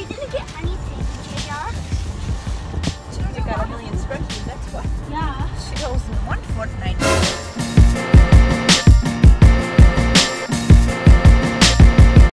didn't get anything, Chaos. You got a million scrunchies.